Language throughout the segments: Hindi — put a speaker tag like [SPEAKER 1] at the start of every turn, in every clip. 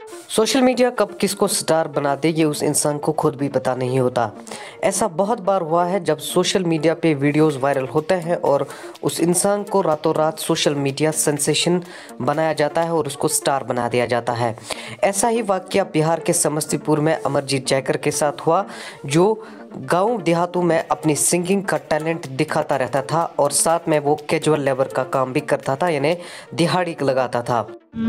[SPEAKER 1] सोशल मीडिया कब किसको स्टार बना दे ये उस इंसान को खुद भी पता नहीं होता। ऐसा बहुत बार हुआ है जब सोशल मीडिया पे वीडियोस वायरल होते हैं और उस इंसान को रातों रात सोशल मीडिया सेंसेशन बनाया जाता है और उसको स्टार बना दिया जाता है। ऐसा ही वाकया बिहार के समस्तीपुर में अमरजीत जैकर के साथ हुआ, जो गांव देहातों में अपनी सिंगिंग का टैलेंट दिखाता रहता था और साथ में वो कैजुअल लेबर का काम भी करता था, यानी दिहाड़ी लगाता था।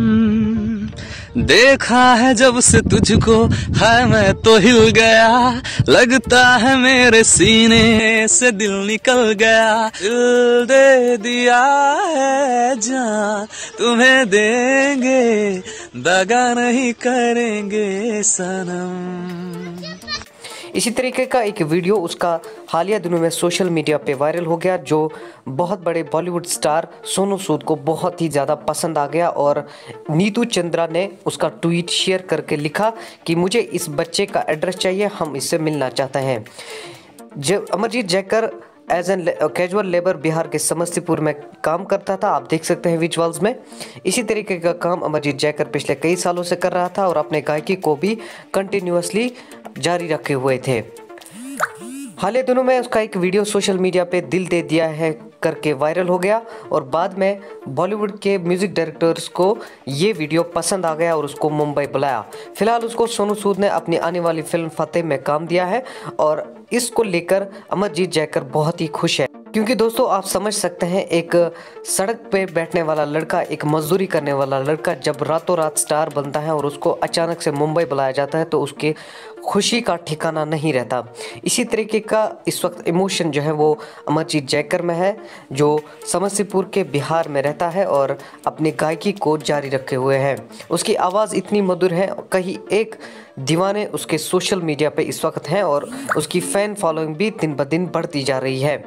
[SPEAKER 2] देखा है जब से तुझको है मैं तो हिल गया, लगता है मेरे सीने से दिल निकल गया, दिल दे दिया है जान तुम्हें देंगे, दगा नहीं करेंगे सनम।
[SPEAKER 1] इसी तरीके का एक वीडियो उसका हालिया दिनों में सोशल मीडिया पे वायरल हो गया, जो बहुत बड़े बॉलीवुड स्टार सोनू सूद को बहुत ही ज़्यादा पसंद आ गया और नीतू चंद्रा ने उसका ट्वीट शेयर करके लिखा कि मुझे इस बच्चे का एड्रेस चाहिए, हम इससे मिलना चाहते हैं। जब Amarjeet Jaikar as a casual labour Bihar के समस्तीपुर में काम करता था, आप देख सकते हैं विजुअल्स में। इसी तरीके का काम अमरजीत जैकर पिछले कई सालों से कर रहा था और अपने गायकी को भी कंटिन्यूअसली जारी रखे हुए थे। हाल ही दिनों में उसका एक वीडियो सोशल मीडिया पे दिल दे दिया है करके वायरल हो गया और बाद में बॉलीवुड के म्यूजिक डायरेक्टर्स को ये वीडियो पसंद आ गया और उसको मुंबई बुलाया। फिलहाल उसको सोनू सूद ने अपनी आने वाली फिल्म फतेह में काम दिया है और इसको लेकर अमरजीत जैकर बहुत ही खुश है, क्योंकि दोस्तों आप समझ सकते हैं एक सड़क पे बैठने वाला लड़का, एक मजदूरी करने वाला लड़का जब रातों रात स्टार बनता है और उसको अचानक से मुंबई बुलाया जाता है तो उसके खुशी का ठिकाना नहीं रहता। इसी तरीके का इस वक्त इमोशन जो है वो अमरजीत जैकर में है, जो समस्तीपुर के बिहार में रहता है और अपनी गायकी को जारी रखे हुए है। उसकी आवाज़ इतनी मधुर है, कहीं एक दीवाने उसके सोशल मीडिया पे इस वक्त हैं और उसकी फ़ैन फॉलोइंग भी दिन ब दिन बढ़ती जा रही है।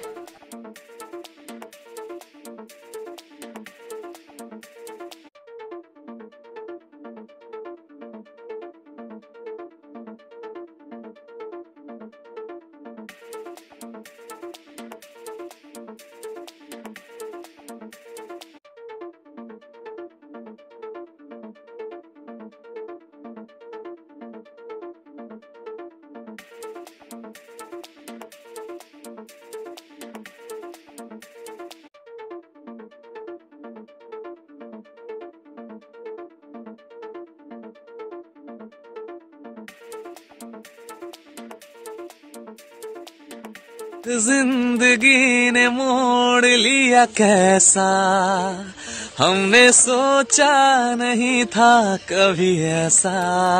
[SPEAKER 2] जिंदगी ने मोड़ लिया कैसा, हमने सोचा नहीं था कभी ऐसा,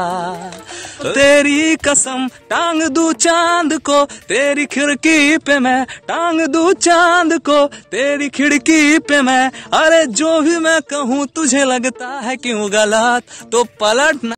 [SPEAKER 2] तेरी कसम टांग दूं चांद को तेरी खिड़की पे मैं, टांग दूं चांद को तेरी खिड़की पे मैं, अरे जो भी मैं कहूँ तुझे लगता है क्यों गलत, तो पलट